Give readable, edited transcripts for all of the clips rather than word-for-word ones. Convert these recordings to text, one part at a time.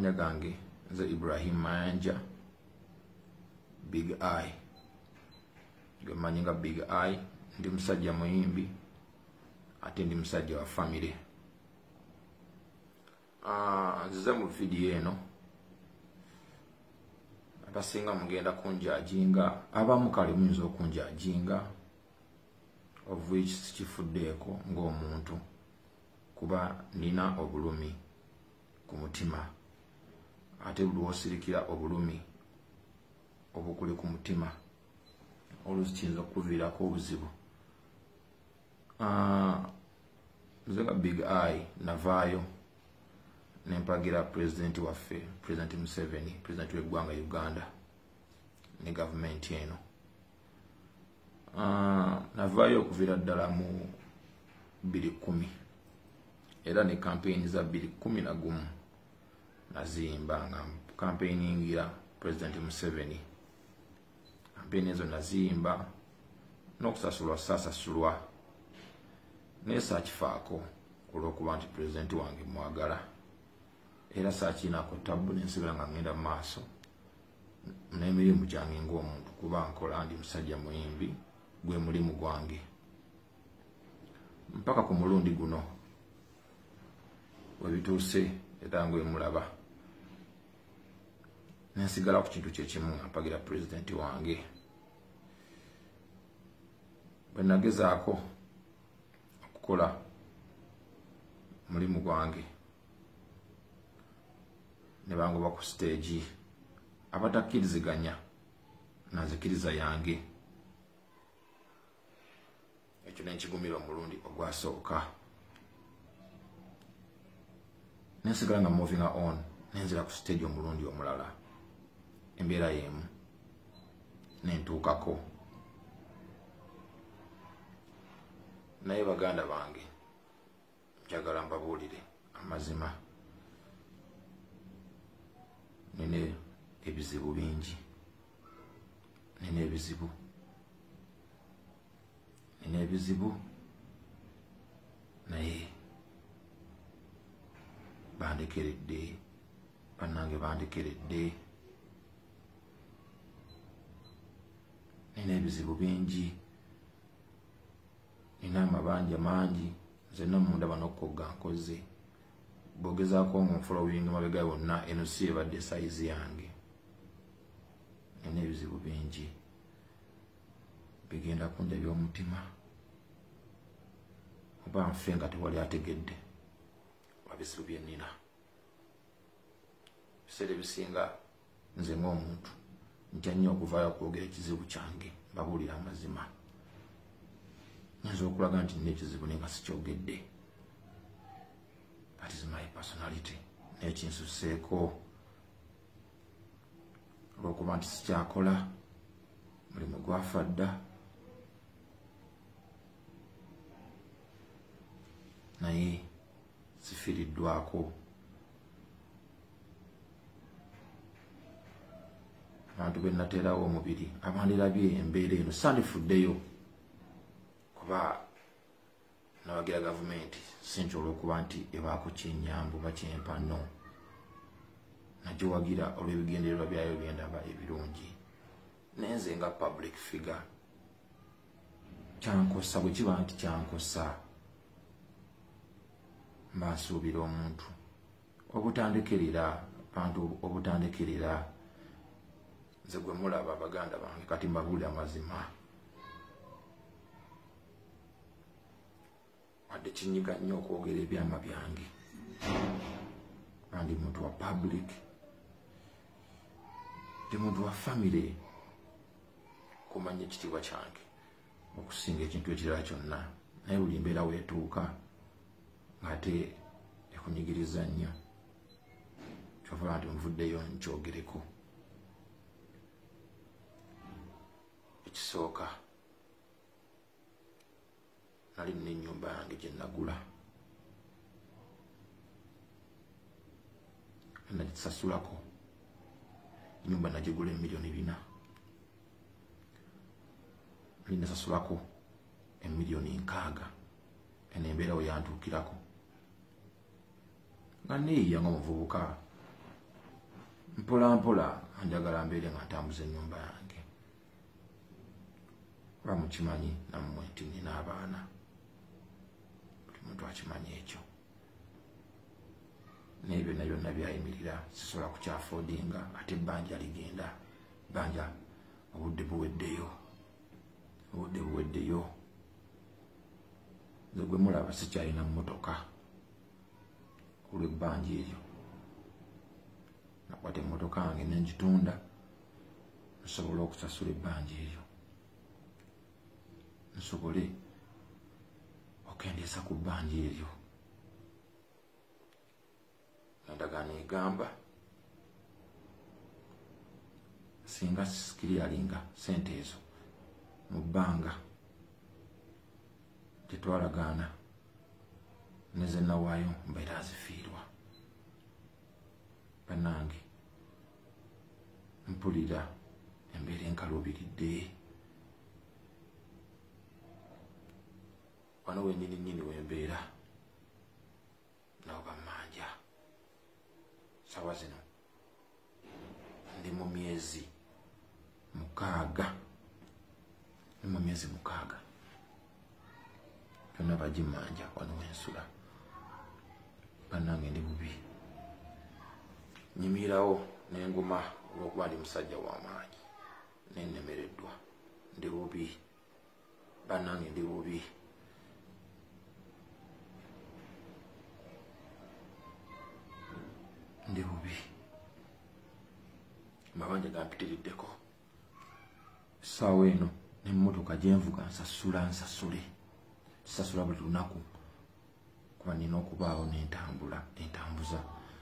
Amannya gange nze Ibrahim Mayanja Big Eye. Gemanyi nga Big Eye, ndi musajja muyimbi ate ndi musajja wa family. Nzize mu video eno abasinga mugenda kunjajinga, abamu kale muyinza okunjajinga, of which sikifuddeeko ng'omuntu kuba nina obulumi ku mutima, ate buli wosirikira obulumi obukuli ku mutima oluusi kiyinza okukuviirako obuzibu. Nze nga Big Eye navaayo nempagira president waffe, President Museveni, president w'eggwanga Uganda ne gavumenti eno. Navaayo okuviira ddala mu 2010 era ne campaign za 2011 naziyimba nga campaigningira President Museveni. Campaign ezo naziyimba n'okusasulwa saasasulwa naye saakifaako olw'okuba nti president wange mwagala era saakiinaako tabbu nensigala nga ngenda mu maaso n'emirimu gyange ng'omuntu kuba nkola ndi musajja muyimbi gwe mulimu gwange mpaka ku mulundi guno webituuse era ngwemulaba nensigala ku kintu kyekimu mpagira president wange. Bwe nagezaako okukola mulimu gwange ne bangoba ku stage abatakkiriziganya nanzikiriza yange, ekyo nenkigumira omulundi ogwasooka. Nensigala nga moving on nenzira ku stage omulundi omulala, embeera y'emu nentuukako. Naye baganda bange njagala mbabuulire amazima, nina ebizibu bingi, nina ebizibu naye bandekeredde, bannange bandekeredde. Nina ebizibu bingi, nina amabanja mangi, nzenna munda banokkoga nkoze. Bwogezaako ngonfolowinga mabega yonna eno si ebadde sayizi yange. Nina ebizibu bingi bigenda kunjabya omutima, oba nfe nga tewali ategedde wabizibu bye nnina. Biseera ebisinga nze ng'omuntu ntya nnyo okuvaayo okwogera ekizibu kyange, mbabuulira amazima. Nyinza okulaga nti nina ekizibu naye nga sikyogedde. That is my personality. Naye kinsuseeko olw'okuba nti sikyakola mulimu gwafa dda, naye sifiiriddwako. Abantu be nateerawo omubiri abandirabye embeera eno sandifuddeyo kuba nabagira gavumenti sinti olw'okuba nti ebaako kyenyambu ba kyempa, no. Nagiwagira olw'ebigendererwa byayo byendaba ebirungi. Naye nze nga public figure kyankosa, bwe kiba nti kyankosa mba nsuubira omuntu obutandekerera, abantu obutandekerera. Nze gwe mulaba baganda bange, kati mbabuulira amazima. Wadde kinyiga nnyo okwogera ebyama byange, ndi muntu wa public, ndi muntu wa family, kumanya ekitiibwa kyange okusinga ekintu ekirala kyonna. Naye buli mbeera weetuuka ng'ate ekunyigiriza nnyo, kyova nti nvuddeyo nkyogereko. Ekisooka nali nina ennyumba yange gye nagula, nagisasulako. Ennyumba nagigula $4,000,000, nali nasasulako $6,000,000. Eno embeera we yantuukirako nga neeyiya ng'omuvubuka mpola mpola njagala mbeere nga ntambuza ennyumba yange kuba mukimanyi nammwe nti nina abaana buli muntu akimanyi ekyo naye byonna byonna byayimirira sisobola kukyafoodinga ate ebbanja ligenda ebbanja obudde buweddeyo nze gwe mulaba sikyalina mmotoka olw'ebbanja eryo nakwata emmotoka yange nengitunda nsobole okusasula ebbanja eryo nsobole okendeeza ku bbanja eryo endagaano egamba singa sikiryalinga sente ezo mu bbanga tetwalagaana nezenawaayo mbeera azifiirwa bannange mpulira embeera enkaluubiridde wano wennyini wembeera nawo bammanja sawa zino ndi mu myezi mukaaga byonna bagimmanja wano wensula bannange ndi bubi nyimirirawo nenguma olwokuba ndi musajja w'amaanyi nennemereddwa ndi bubi bannange ndi bubi amabanja gampitiriddeko essaawa eno n'emmotoka gyenvuga nsasula buli lunaku kuba nina okubaawo nentambuza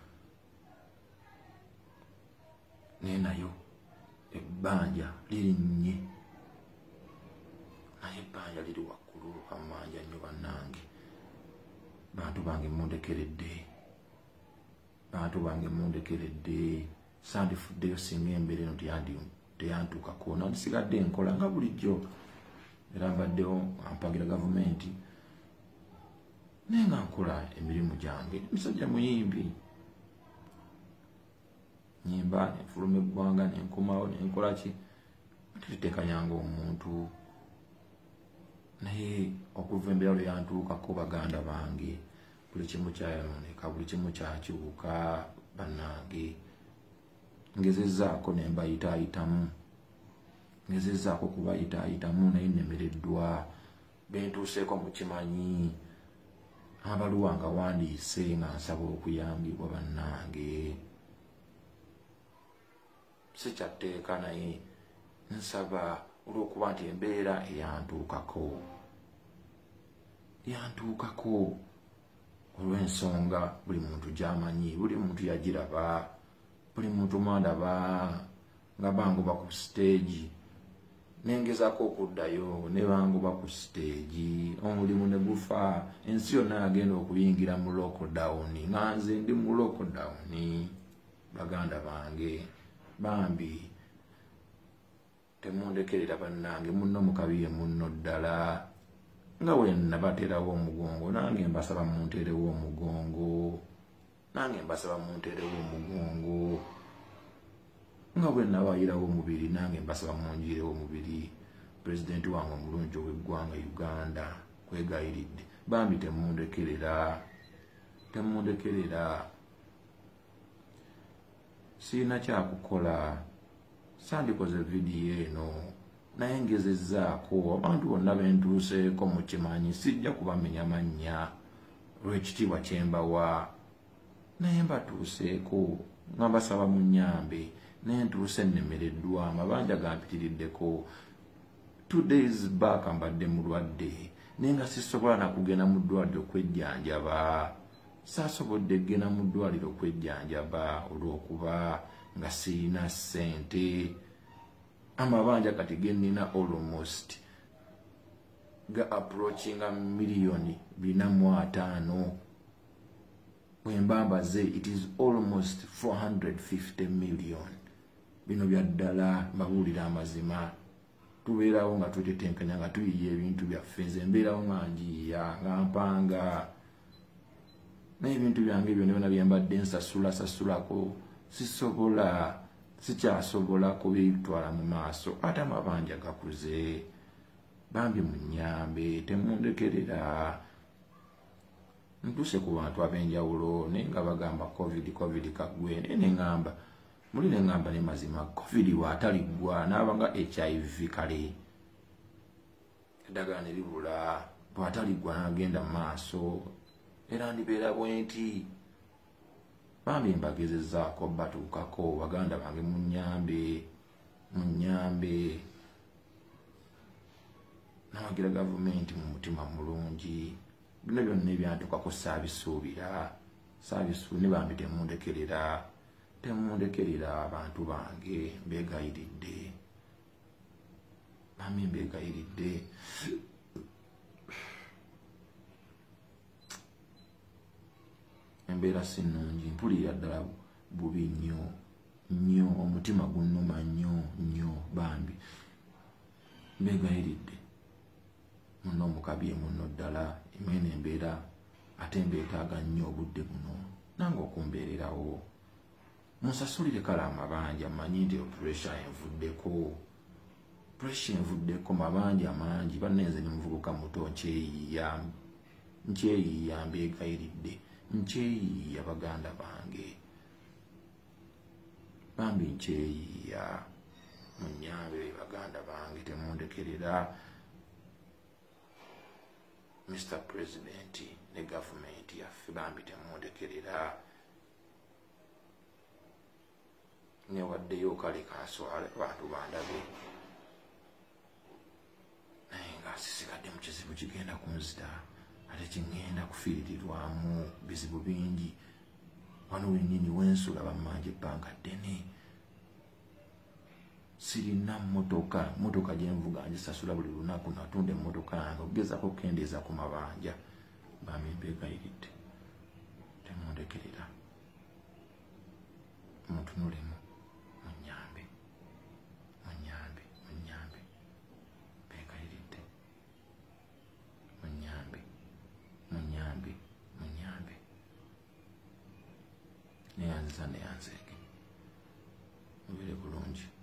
naye nayo ebbanja lirinnye naye ebbanja liri waggulu amanja nnyo bannange bantu bange mundekeredde sandifuddeyo singa embeera eno teyantuukako nandisigadde enkola nga bulijjo era mbaddewo ampagira gavumenti naye nga nkola emirimu gyange musajja muyimbi nyimba nenfuluma eggwanga nenkomawo nenkola ki tetekanyanga omuntu naye okuva embeera lwe yantuukako baganda bange buli kimu kyayononeka buli kimu kyakiwuka bannange ngezezzaako nembayitaayitamu ngezezzaako kubayitaayitamu naye nnemereddwa bentuuseeko mukimanyi abaluwa nga wandiise nga nsaba okuyambibwa bannange sikyatteeka naye nsaba olw'okuba nti embeera yantuukako olw'ensonga buli muntu gy'amanyi buli muntu yagiraba buli muntu mwandaba nga banguba ku siteegi nengezaako okuddayo ne banguba ku siteegi omulimu ne gufa ensi yonna yagenda okuyingira mu lockdown nga nze ndi mu lockdown baganda bange bambi temundekerera bannange munno mukabiye munno ddala nga wenna baterawo omugongo nange mbasaba munterewo omugongo nga bwenna bayirawo omubiri nange mbasaba munjirewo omubiri pulezidenti wange omulungi ow'eggwanga Uganda kwegayiridde bambi temundekerera sirina kyakukola sandikoze vidiyo eno naye ngezezzaako abantu bonna bentuuseeko mukimanyi sijja kubamenya mannya olw'ekitiibwa kyembawa naye mbatuuseeko nga mbasaba mu nnyambe naye ntuuse nnemereddwa amabanja gampitiriddeko 2 days back mbadde mulwadde naye nga sisobola nakugenda mu ddwaliro okwejjanjaba saasobodde genda mu ddwaliro okwejjanjaba olw'okuba nga sirina ssente amabanja kati genina almost ga approachinga miliyoni 405 wembambaze it is almost 450 million bino byaddala mbabuulira amazima tubeerawo nga twetetenkanya nga tuyiye ebintu byaffe nze mbeerawo nga njiya nga mpanga n'ebintu byange byonna byonna byembadde nsasulako sikyasobola kubitwala mu maaso ate amabanja gakuze bambi munyambe temundekerera ntuse ku bantu ab'enjawulo naye nga bagamba covid kagwe naye neŋŋamba muli neŋŋamba ne mazima covid bw'ataliggwa n'aba nga HIV kale eddagala ne libula bw'ataliggwa n'agenda mu maaso era ndibeera bwenti bambi mbagezezaako batuukako baganda bange munyambe nawagira gavumenti mu mutima mulungi bino byonna ebyantukako saabisuubira ne bambi temundekerera abantu bange mbegayiridde bambi mbegayiridde embeera si nnungi mpulira ddala bubi nnyo omutima gunnuma nnyo bambi mbegayiridde muno omukabye muno ddala imene embeera ate mbeetaaga nnyo obudde buno nange okumbeererawo munsasulire kale amabanja mmanyi nti pressure envuddeko mabanja mangi bannenze ne muvubuka muto nkyeyiya mbegayiridde nkyeyiya baganda bange bambi nkyeyiya munyambe baganda bange temundekerera Mr. President ne gavumenti yaffe bambi temundekerera newaddeyo kale kanswala abantu bandabe naye nga sisigadde mu kizibu kigenda kunzita ate kingenda kufiiririrwamu bizibu bingi wano wennyini wensula bammanja ebbanga ddene sirina motoka gyenvuga ngisasula buli lunaku natunda emmotoka yange okugezako okukendeeza ku mabanja bambi mbegayiridde temundekerera muntunulemu munyambe mbegayiridde munyambe neyanziza neyanzeege mubere bulungi